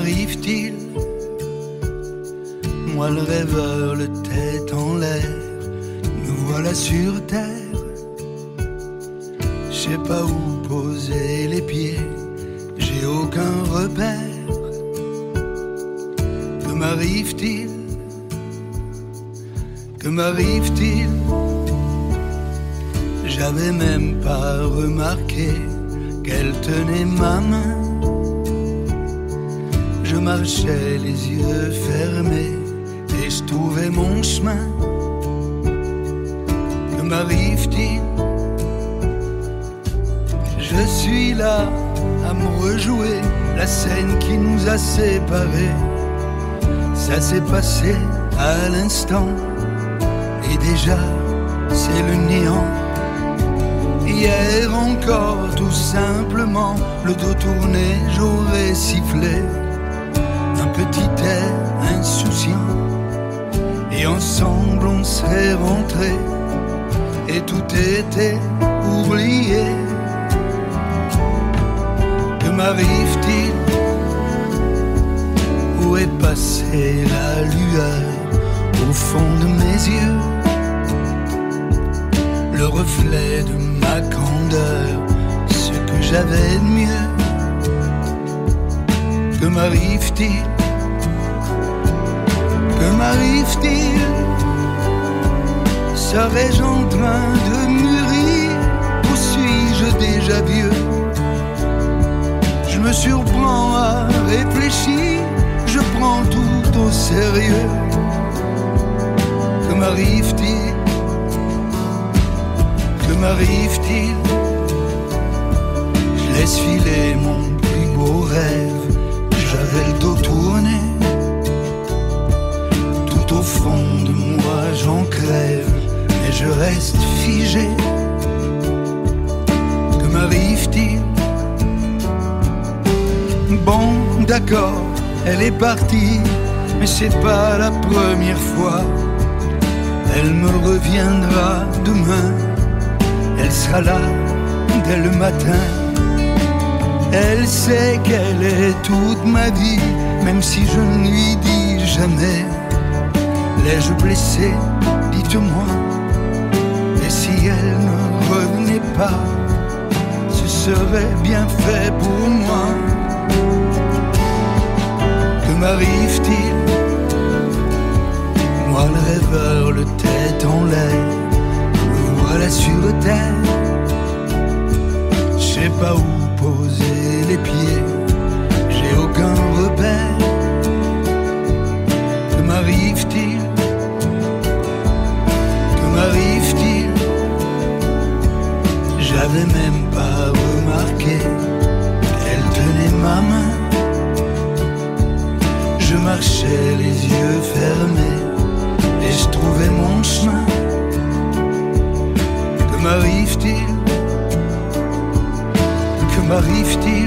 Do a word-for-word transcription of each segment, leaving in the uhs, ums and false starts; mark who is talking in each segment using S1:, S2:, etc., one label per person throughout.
S1: m'arrive-t-il? Moi le rêveur, le tête en l'air, me voilà sur terre. Je sais pas où poser les pieds, j'ai aucun repère. Que m'arrive-t-il? Que m'arrive-t-il? J'avais même pas remarqué qu'elle tenait ma main. Je marchais les yeux fermés et je trouvais mon chemin. Que m'arrive-t-il? Je suis là à me rejouer la scène qui nous a séparés. Ça s'est passé à l'instant et déjà c'est le néant. Hier encore, tout simplement, le dos tourné, j'aurais sifflé un petit air insouciant. Et ensemble on serait rentrés et tout était oublié. Que m'arrive-t-il? Où est passée la lueur au fond de mes yeux? Le reflet de ma candeur, ce que j'avais de mieux. Que m'arrive-t-il? Que m'arrive-t-il? Serais-je en train de mûrir ou suis-je déjà vieux? Je me surprends à réfléchir, je prends tout au sérieux. Que m'arrive-t-il? Que m'arrive-t-il? Je laisse filer mon plus beau rêve, j'avais le dos tourné. Tout au fond de moi j'en crève, mais je reste figé. Que m'arrive-t-il? Bon, d'accord, elle est partie, mais c'est pas la première fois. Elle me reviendra demain. Elle sera là dès le matin. Elle sait qu'elle est toute ma vie, même si je ne lui dis jamais. L'ai-je blessée? Dites-moi. Et si elle ne revenait pas, ce serait bien fait pour moi. Que m'arrive-t-il? Moi le rêveur, le tête en l'air, voilà sur terre, je sais pas où poser les pieds, j'ai aucun repère. Que m'arrive-t-il? Que m'arrive-t-il? J'avais même pas remarqué qu'elle tenait ma main. Je marchais les yeux fermés et je trouvais mon chemin. Que m'arrive-t-il? Que m'arrive-t-il?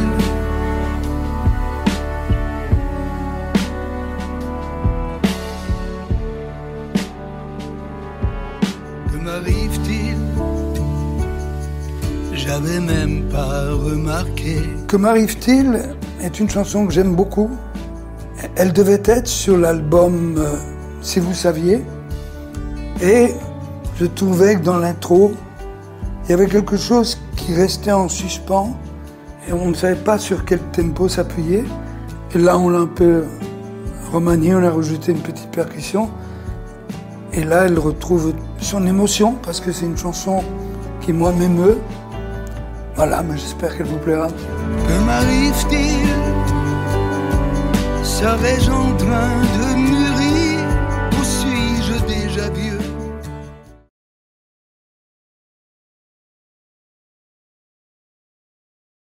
S1: Que m'arrive-t-il? J'avais même pas remarqué.
S2: Que m'arrive-t-il est une chanson que j'aime beaucoup. Elle devait être sur l'album euh, Si vous saviez. Et je trouvais que dans l'intro, il y avait quelque chose qui restait en suspens et on ne savait pas sur quel tempo s'appuyer. Et là, on l'a un peu remanié, on a rajouté une petite percussion. Et là, elle retrouve son émotion parce que c'est une chanson qui, moi, m'émeut. Voilà, mais j'espère qu'elle vous plaira.
S1: Que m'arrive-t-il? Serais-je en train de